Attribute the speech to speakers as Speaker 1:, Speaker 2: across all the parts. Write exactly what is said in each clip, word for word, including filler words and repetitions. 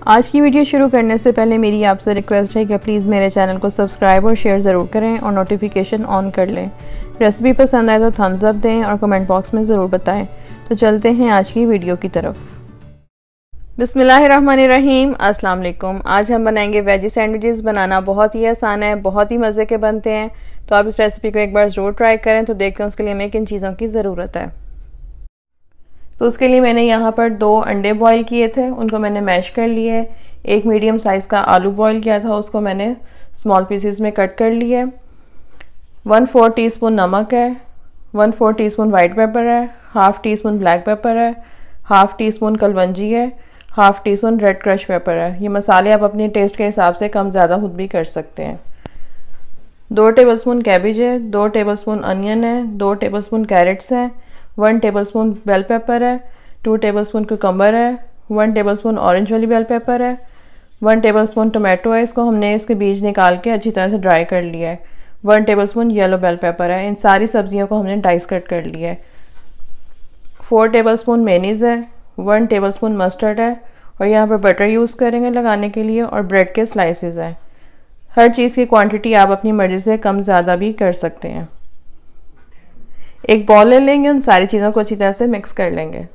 Speaker 1: आज की वीडियो शुरू करने से पहले मेरी आपसे रिक्वेस्ट है कि प्लीज़ मेरे चैनल को सब्सक्राइब और शेयर ज़रूर करें और नोटिफिकेशन ऑन कर लें। रेसिपी पसंद आए तो थम्स अप दें और कमेंट बॉक्स में ज़रूर बताएं। तो चलते हैं आज की वीडियो की तरफ। बिस्मिल्लाहिर्रहमानिर्रहीम, अस्सलाम वालेकुम। आज हम बनाएंगे वेजी सैंडविचेस। बनाना बहुत ही आसान है, बहुत ही मज़े के बनते हैं। तो आप इस रेसिपी को एक बार ज़रूर ट्राई करें। तो देखते हैं उसके लिए हमें किन चीज़ों की ज़रूरत है। तो उसके लिए मैंने यहाँ पर दो अंडे बॉईल किए थे, उनको मैंने मैश कर लिए है। एक मीडियम साइज़ का आलू बॉईल किया था, उसको मैंने स्मॉल पीसेस में कट कर लिया है। वन फोर टी स्पून नमक है, one four teaspoon white pepper है, half teaspoon black pepper है, हाफ़ टी स्पून कलवंजी है, half teaspoon red crush pepper है। ये मसाले आप अपने टेस्ट के हिसाब से कम ज़्यादा खुद भी कर सकते हैं। दो टेबलस्पून कैबेज है, दो टेबलस्पून अनियन है, दो टेबलस्पून कैरेट्स हैं, वन टेबलस्पून बेल पेपर है, टू टेबलस्पून कुकम्बर है, वन टेबलस्पून ऑरेंज वाली बेल पेपर है, वन टेबलस्पून टोमेटो है, इसको हमने इसके बीज निकाल के अच्छी तरह से ड्राई कर लिया है। One tablespoon yellow bell pepper है। इन सारी सब्जियों को हमने डाइस कट कर लिया है। फोर टेबलस्पून मेनीज़ है, वन टेबलस्पून मस्टर्ड है और यहाँ पर बटर यूज़ करेंगे लगाने के लिए और ब्रेड के स्लाइसेस हैं। हर चीज़ की क्वांटिटी आप अपनी मर्ज़ी से कम ज़्यादा भी कर सकते हैं। एक बॉल ले लेंगे, उन सारी चीज़ों को अच्छी तरह से मिक्स कर लेंगे।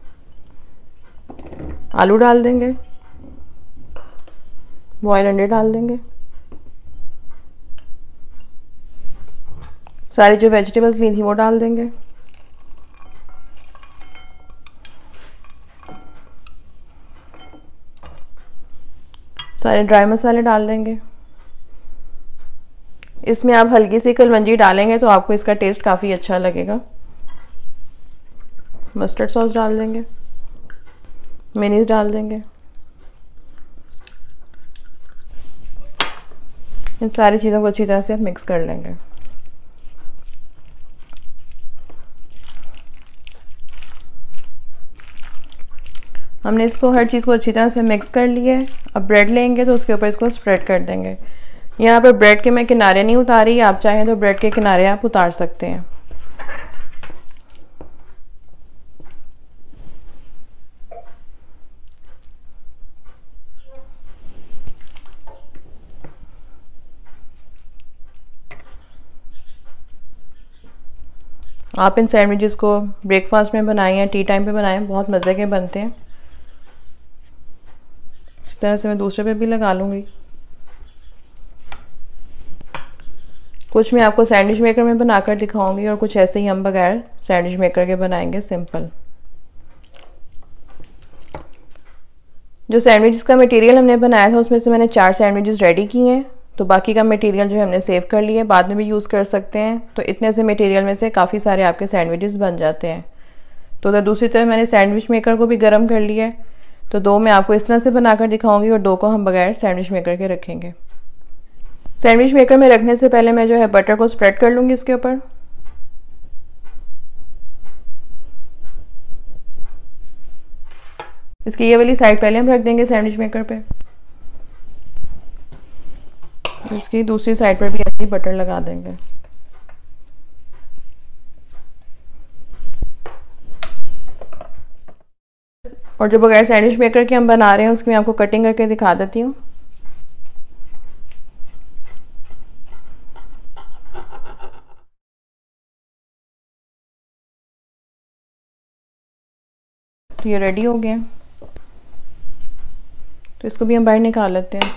Speaker 1: आलू डाल देंगे, बॉयल अंडे डाल देंगे, सारी जो वेजिटेबल्स ली थी वो डाल देंगे। सारे ड्राई मसाले डाल देंगे। इसमें आप हल्की सी कलवंजी डालेंगे तो आपको इसका टेस्ट काफ़ी अच्छा लगेगा। मस्टर्ड सॉस डाल देंगे, मेनीज़ डाल देंगे। इन सारी चीज़ों को अच्छी तरह से मिक्स कर लेंगे। हमने इसको हर चीज़ को अच्छी तरह से मिक्स कर लिया है। अब ब्रेड लेंगे तो उसके ऊपर इसको स्प्रेड कर देंगे। यहाँ पर ब्रेड के मैं किनारे नहीं उतारी, आप चाहें तो ब्रेड के किनारे आप उतार सकते हैं। आप इन सैंडविचेस को ब्रेकफास्ट में बनाएं या टी टाइम पे बनाएं, बहुत मज़े के बनते हैं। इसी तरह से मैं दूसरे पे भी लगा लूँगी। कुछ मैं आपको सैंडविच मेकर में बनाकर दिखाऊंगी और कुछ ऐसे ही हम बगैर सैंडविच मेकर के बनाएंगे, सिंपल। जो सैंडविचेस का मटेरियल हमने बनाया था उसमें से मैंने चार सैंडविचेस रेडी किए हैं। तो बाकी का मटेरियल जो है हमने सेव कर लिया, बाद में भी यूज़ कर सकते हैं। तो इतने से मटेरियल में से काफ़ी सारे आपके सैंडविचेस बन जाते हैं। तो उधर दूसरी तरफ मैंने सैंडविच मेकर को भी गर्म कर लिया है। तो दो मैं आपको इस तरह से बनाकर दिखाऊंगी और दो को हम बगैर सैंडविच मेकर के रखेंगे। सैंडविच मेकर में रखने से पहले मैं जो है बटर को स्प्रेड कर लूँगी इसके ऊपर। इसकी ये वाली साइड पहले हम रख देंगे सैंडविच मेकर पे। इसकी दूसरी साइड पर भी ऐसे ही बटर लगा देंगे। और जो बगैर सैंडविच मेकर के हम बना रहे हैं उसकी मैं आपको कटिंग करके दिखा देती हूँ। तो ये रेडी हो गए। तो इसको भी हम बाहर निकाल लेते हैं।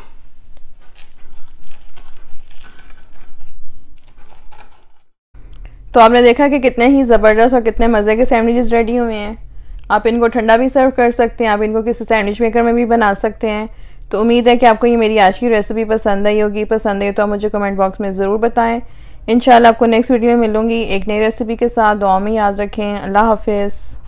Speaker 1: तो आपने देखा कि कितने ही ज़बरदस्त और कितने मज़े के सैंडविचेस रेडी हुए हैं। आप इनको ठंडा भी सर्व कर सकते हैं, आप इनको किसी सैंडविच मेकर में भी बना सकते हैं। तो उम्मीद है कि आपको ये मेरी आज की रेसिपी पसंद आई होगी। पसंद आई तो आप मुझे कमेंट बॉक्स में ज़रूर बताएं। इंशाल्लाह आपको नेक्स्ट वीडियो में मिलूंगी एक नई रेसिपी के साथ। दुआ में याद रखें। अल्लाह हाफिज़।